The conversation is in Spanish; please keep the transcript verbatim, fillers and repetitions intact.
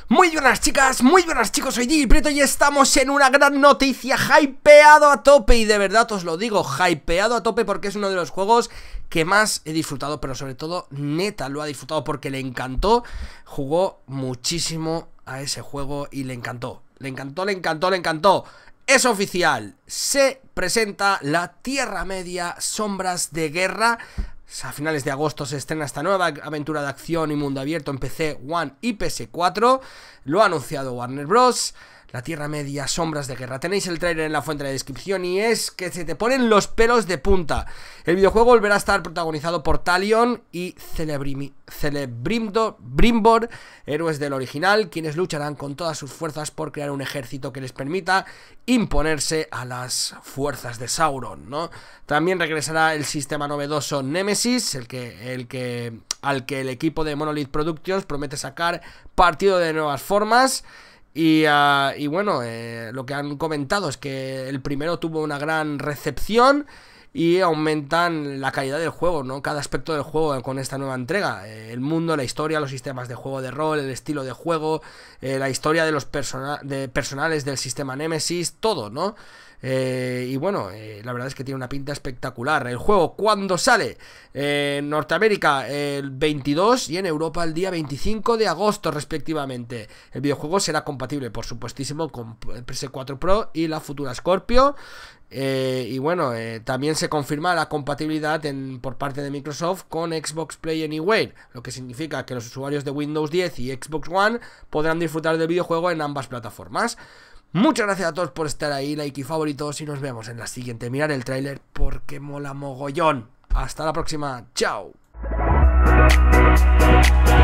Muy buenas chicas, muy buenas chicos, soy Digi Prieto y estamos en una gran noticia, hypeado a tope. Y de verdad os lo digo, hypeado a tope porque es uno de los juegos que más he disfrutado. Pero sobre todo, neta, lo ha disfrutado porque le encantó. Jugó muchísimo a ese juego y le encantó, le encantó, le encantó, le encantó. Es oficial, se presenta la Tierra Media Sombras de Guerra. A finales de agosto se estrena esta nueva aventura de acción y mundo abierto en P C, One y P S cuatro. Lo ha anunciado Warner Bros. La Tierra Media Sombras de Guerra. Tenéis el trailer en la fuente de la descripción y es que se te ponen los pelos de punta. El videojuego volverá a estar protagonizado por Talion y Celebrimbor, héroes del original, quienes lucharán con todas sus fuerzas por crear un ejército que les permita imponerse a las fuerzas de Sauron, ¿no? También regresará el sistema novedoso Nemesis, el que, el que, al que el equipo de Monolith Productions promete sacar partido de nuevas formas. Y, uh, y bueno, eh, lo que han comentado es que el primero tuvo una gran recepción y aumentan la calidad del juego, ¿no? Cada aspecto del juego con esta nueva entrega. Eh, el mundo, la historia, los sistemas de juego de rol, el estilo de juego, eh, la historia de los persona de personales del sistema Nemesis, todo, ¿no? Eh, y bueno, eh, la verdad es que tiene una pinta espectacular. El juego, ¿cuándo sale? Eh, en Norteamérica el veintidós y en Europa el día veinticinco de agosto respectivamente. El videojuego será compatible, por supuestísimo, con el P S cuatro Pro y la futura Scorpio. Eh, y bueno, eh, también se confirma la compatibilidad en, por parte de Microsoft con Xbox Play Anywhere, lo que significa que los usuarios de Windows diez y Xbox One podrán disfrutar del videojuego en ambas plataformas. Muchas gracias a todos por estar ahí, like y favoritos, y nos vemos en la siguiente. Mirad el tráiler porque mola mogollón. Hasta la próxima, chao.